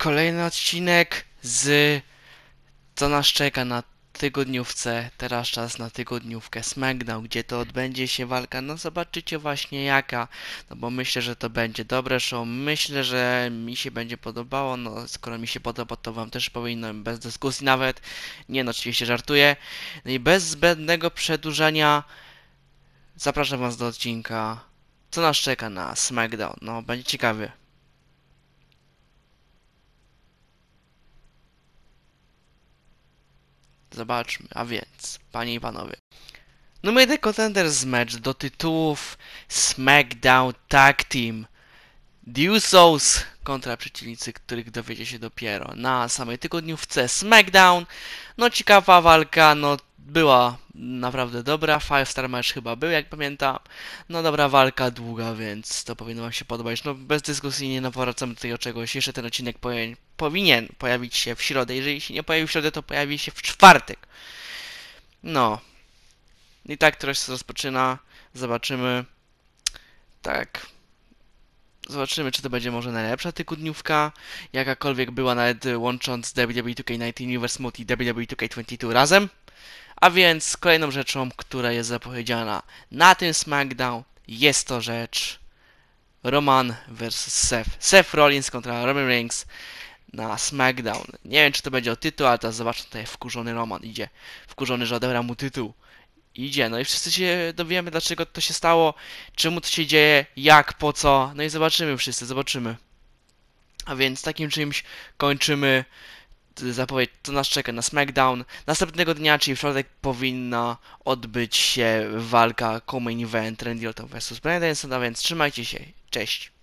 Kolejny odcinek z co nas czeka na tygodniówce. Teraz czas na tygodniówkę SmackDown, gdzie to odbędzie się walka. No zobaczycie właśnie jaka. No bo myślę, że to będzie dobre show. Myślę, że mi się będzie podobało. No skoro mi się podoba, to wam też powinno, bez dyskusji nawet. Nie no, oczywiście żartuję. No i bez zbędnego przedłużania zapraszam was do odcinka. Co nas czeka na SmackDown? No będzie ciekawy. Zobaczmy, a więc, panie i panowie. Numer 1 Contenders match do tytułów SmackDown Tag Team. The Usos kontra przeciwnicy, których dowiecie się dopiero na samej tygodniówce SmackDown. No ciekawa walka, no była naprawdę dobra. 5-star match chyba był, jak pamiętam. No dobra walka, długa, więc to powinno wam się podobać. No bez dyskusji nie nawracamy do tego czegoś. Jeszcze ten odcinek powinien pojawić się w środę. Jeżeli się nie pojawi w środę, to pojawi się w czwartek. No. I tak to się rozpoczyna. Zobaczymy. Tak. Zobaczymy, czy to będzie może najlepsza tygodniówka, jakakolwiek była, nawet łącząc WWE 2K19 Universe Mode i WWE 2K22 razem. A więc kolejną rzeczą, która jest zapowiedziana na tym SmackDown, jest to rzecz Roman vs Seth. Seth Rollins kontra Roman Reigns na SmackDown. Nie wiem, czy to będzie o tytuł, ale teraz zobaczę, tutaj wkurzony Roman idzie. Wkurzony, że odebrał mu tytuł. Idzie, no i wszyscy się dowiemy, dlaczego to się stało, czemu to się dzieje, jak, po co, no i zobaczymy wszyscy, zobaczymy. A więc takim czymś kończymy zapowiedź, co nas czeka na SmackDown. Następnego dnia, czyli w środek, powinna odbyć się walka co-main event Randy Orton vs. Bryan Danielson, a więc trzymajcie się, cześć.